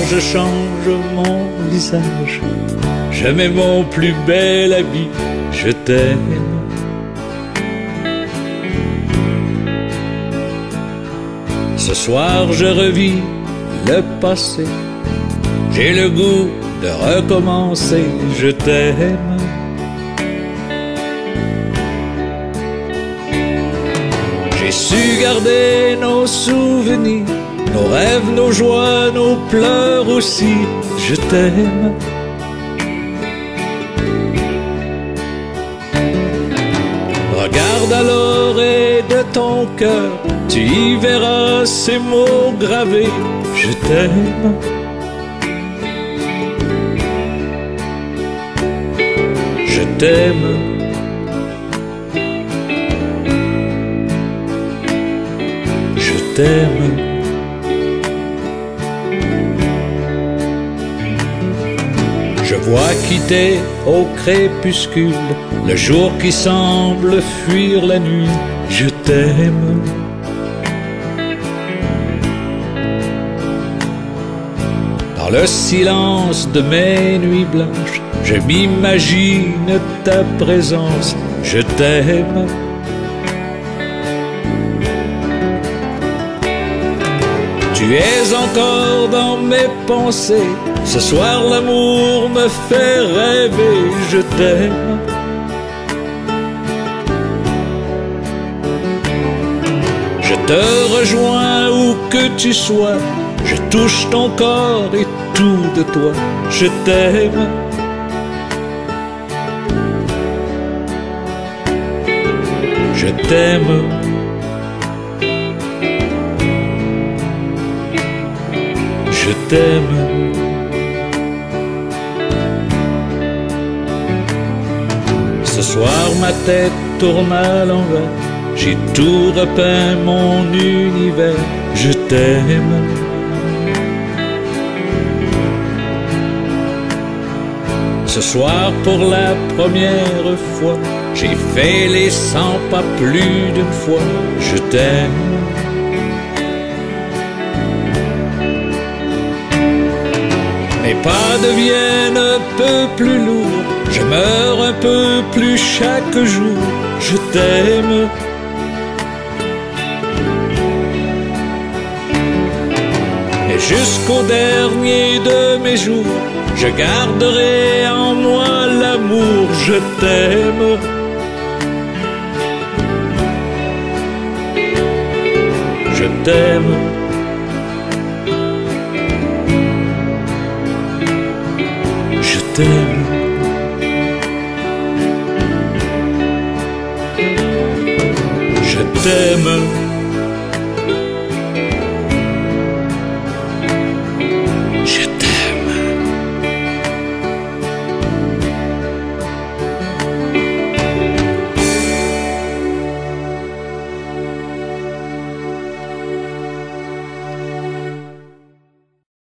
je change mon visage, je mets mon plus bel habit, je t'aime. Ce soir je revis le passé, j'ai le goût de recommencer, je t'aime. J'ai su garder nos souvenirs, nos rêves, nos joies, nos pleurs aussi, je t'aime. Regarde à l'oreille de ton cœur, tu y verras ces mots gravés, je t'aime. Je t'aime. Je t'aime. Je vois quitter au crépuscule le jour qui semble fuir la nuit, je t'aime. Dans le silence de mes nuits blanches, je m'imagine ta présence, je t'aime. Tu es encore dans mes pensées, ce soir l'amour me fait rêver, je t'aime. Je te rejoins où que tu sois, je touche ton corps et tout de toi, je t'aime. Je t'aime. Je t'aime. Ce soir ma tête tourne à l'envers, j'ai tout repeint mon univers, je t'aime. Ce soir pour la première fois, j'ai fait les 100 pas plus d'une fois, je t'aime. Mes pas deviennent un peu plus lourds, je meurs un peu plus chaque jour, je t'aime. Et jusqu'au dernier de mes jours, je garderai en moi l'amour, je t'aime. Je t'aime. Je t'aime. Je t'aime.